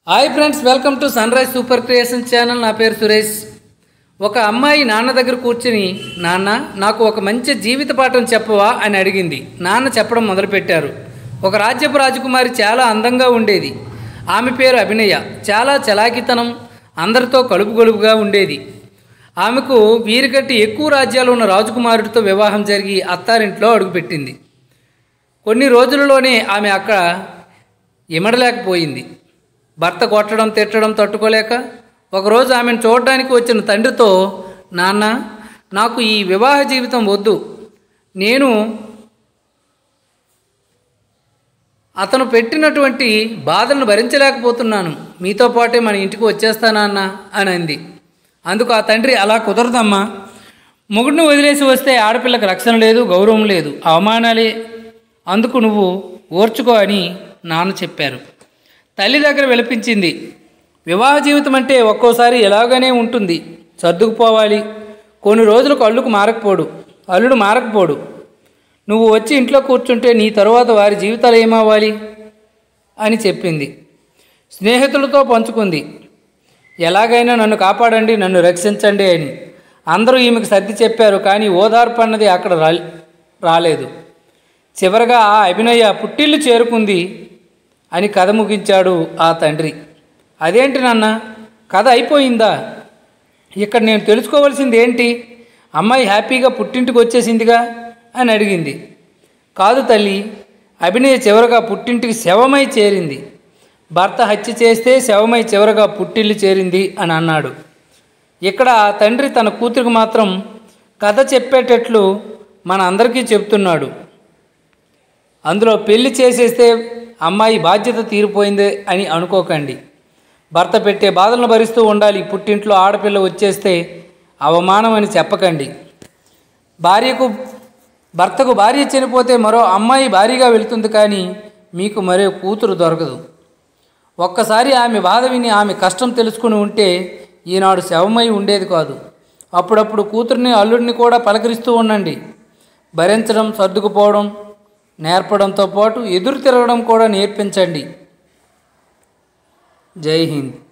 Hi friends, welcome to sunrise super creation channel. నా పేరు సురేష్. ఒక అమ్మాయి నాన్న దగ్గర కూర్చుని, నాన్న నాకు ఒక మంచి జీవిత పాఠం చెప్పవా అని అడిగింది. నాన్న చెప్పడం మొదలుపెట్టారు. ఒక రాజ్యపు రాజకుమారి చాలా అందంగా ఉండేది. ఆమె పేరు అభినయ. చాలా చలాకితనం, అందరితో కలుపుగొలుపుగా ఉండేది. ఆమెకు వీరికట్టి ఎక్కువ రాజ్యాలు ఉన్న రాజకుమారుడితో వివాహం జరిగి అత్తారింట్లో అడుగుపెట్టింది. కొన్ని రోజులలోనే ఆమె అక్కడ ఇమడలేకపోయింది. భర్త కొట్టడం తిట్టడం తట్టుకోలేక ఒకరోజు ఆమెను చూడడానికి వచ్చిన తండ్రితో, నాన్న నాకు ఈ వివాహ జీవితం వద్దు, నేను అతను పెట్టినటువంటి బాధలను భరించలేకపోతున్నాను, మీతో పాటే మన ఇంటికి వచ్చేస్తానన్నా అని అంది. అందుకు ఆ తండ్రి, అలా కుదరదమ్మా, మొగుడిని వదిలేసి వస్తే ఆడపిల్లకి రక్షణ లేదు, గౌరవం లేదు, అవమానాలే, అందుకు నువ్వు ఓర్చుకో అని నాన్న చెప్పారు. తల్లి దగ్గర విలపించింది. వివాహ జీవితం అంటే ఒక్కోసారి ఎలాగనే ఉంటుంది, సర్దుకుపోవాలి. కొన్ని రోజులకు అల్లుడు మారకపోడు. నువ్వు వచ్చి ఇంట్లో కూర్చుంటే నీ తరువాత వారి జీవితాలు ఏమవ్వాలి అని చెప్పింది. స్నేహితులతో పంచుకుంది. ఎలాగైనా నన్ను కాపాడండి, నన్ను రక్షించండి అని. అందరూ ఈమెకు సర్ది చెప్పారు, కానీ ఓదార్పు అన్నది అక్కడ రాలేదు. చివరగా ఆ అభినయ పుట్టిల్లు చేరుకుంది అని కథ ముగించాడు ఆ తండ్రి. అదేంటి నాన్న, కథ అయిపోయిందా? ఇక్కడ నేను తెలుసుకోవాల్సింది ఏంటి? అమ్మాయి హ్యాపీగా పుట్టింటికి వచ్చేసిందిగా అని అడిగింది. కాదు తల్లి, అభినయ చివరగా పుట్టింటికి శవమై చేరింది. భర్త హత్య చేస్తే శవమై చివరగా పుట్టిల్లు చేరింది అని అన్నాడు. ఇక్కడ ఆ తండ్రి తన కూతురికి మాత్రం కథ చెప్పేటట్లు మన అందరికీ చెప్తున్నాడు. అందులో పెళ్లి చేసేస్తే అమ్మాయి బాధ్యత తీరిపోయిందే అని అనుకోకండి. భర్త పెట్టే బాధలను భరిస్తూ ఉండాలి. పుట్టింట్లో ఆడపిల్ల వచ్చేస్తే అవమానం అని చెప్పకండి. భర్తకు భార్య చనిపోతే మరో అమ్మాయి భార్యగా వెళుతుంది, కానీ మీకు మరో కూతురు దొరకదు. ఒక్కసారి ఆమె బాధ విని ఆమె కష్టం తెలుసుకుని ఉంటే ఈనాడు శవమై ఉండేది కాదు. అప్పుడప్పుడు కూతుర్ని అల్లుడిని కూడా పలకరిస్తూ ఉండండి. భరించడం, సర్దుకుపోవడం నేర్పడంతో పాటు ఎదురు తిరగడం కూడా నేర్పించండి. జై హింద్.